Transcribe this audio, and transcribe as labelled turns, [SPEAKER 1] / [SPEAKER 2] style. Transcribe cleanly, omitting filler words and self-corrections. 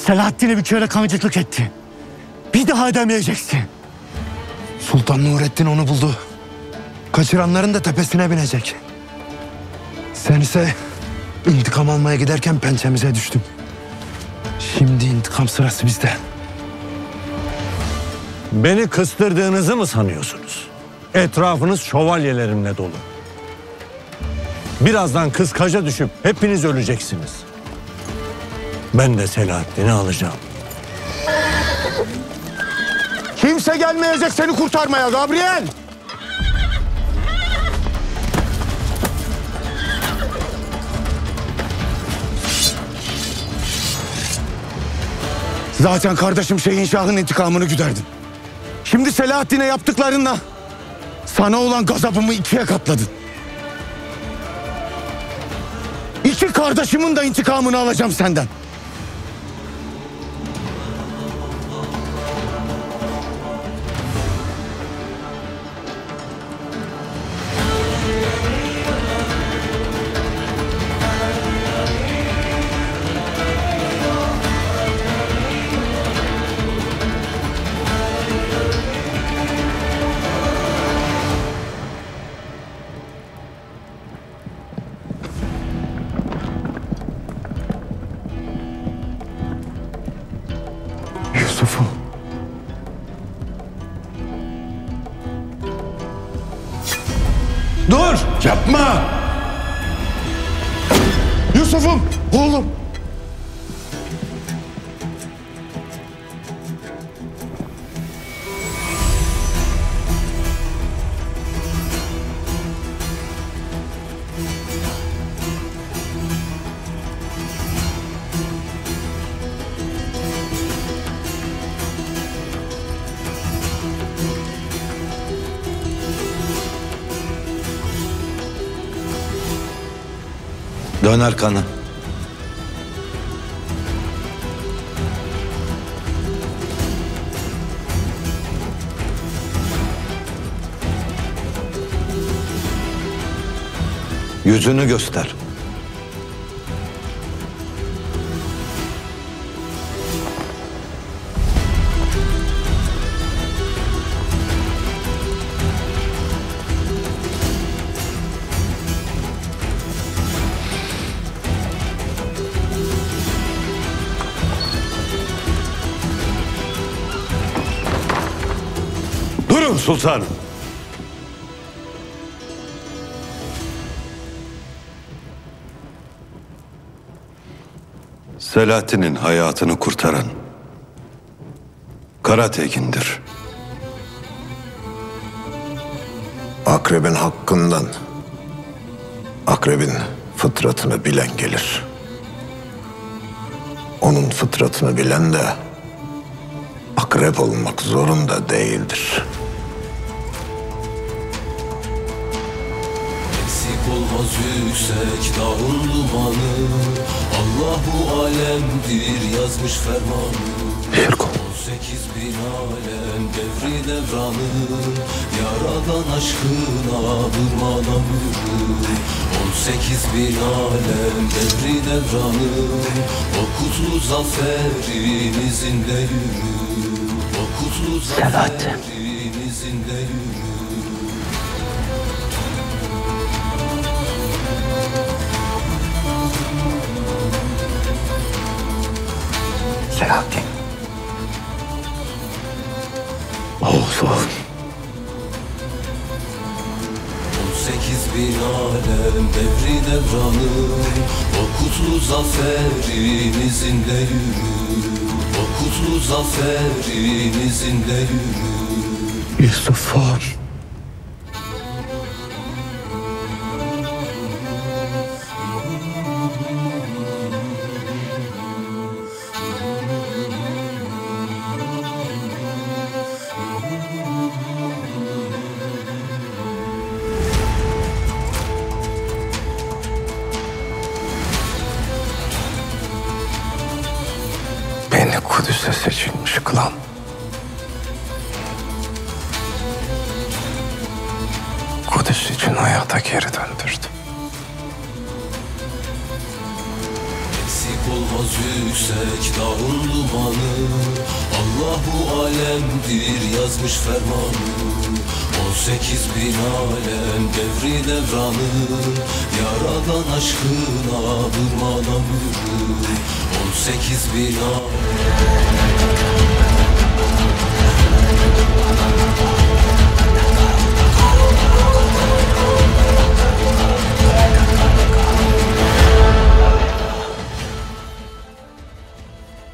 [SPEAKER 1] Selahaddin'e bir kere kanıcılık etti. Bir daha edemeyeceksin.
[SPEAKER 2] Sultan Nurettin onu buldu. Kaçıranların da tepesine binecek. Sen ise intikam almaya giderken pençemize düştün. Şimdi intikam sırası bizde.
[SPEAKER 3] Beni kıstırdığınızı mı sanıyorsunuz? Etrafınız şövalyelerimle dolu. Birazdan kıskaca düşüp hepiniz öleceksiniz. Ben de Selahaddin'i alacağım.
[SPEAKER 1] Kimse gelmeyecek seni kurtarmaya Gabriel. Zaten kardeşim Şehinşah'ın intikamını güderdin. Şimdi Selahaddin'e yaptıklarınla sana olan gazabımı 2'ye katladın. 2 kardeşimin de intikamını alacağım senden. Yusuf'um. Dur! Yapma! Yusuf'um! Oğlum!
[SPEAKER 2] Dön arkana. Yüzünü göster.
[SPEAKER 3] Durun sultanım.
[SPEAKER 4] Selahaddin'in hayatını kurtaran Kara Tekin'dir.
[SPEAKER 5] Akrebin hakkından akrebin fıtratını bilen gelir. Onun fıtratını bilen de akrep olmak zorunda değildir.
[SPEAKER 6] Eksik olmaz yüksek dağın dumanı, Allahu alemdir yazmış fermanı. 18 bin alem devri devranı, Yaradan aşkına durmadan yürü. 18 bin alem devri devranı, o kutlu zaferin izinde yürü. O kutlu zaferin izinde yürü.
[SPEAKER 1] Selahaddin. Oğlum.
[SPEAKER 6] 18 bin alem devri devranı, o kutlu zaferin izinde yürü. O kutlu zaferin izinde yürü.
[SPEAKER 1] Yusuf'um.
[SPEAKER 5] Beni Kudüs'e seçilmiş kılan, Kudüs için hayata geri döndürdü.
[SPEAKER 6] Eksik olmaz yüksek dağın dumanı. Allahu alemdir yazmış fermanı. 18 bin alem devri devranı. Yaradan aşkına durmadan yürü. 18 bin alem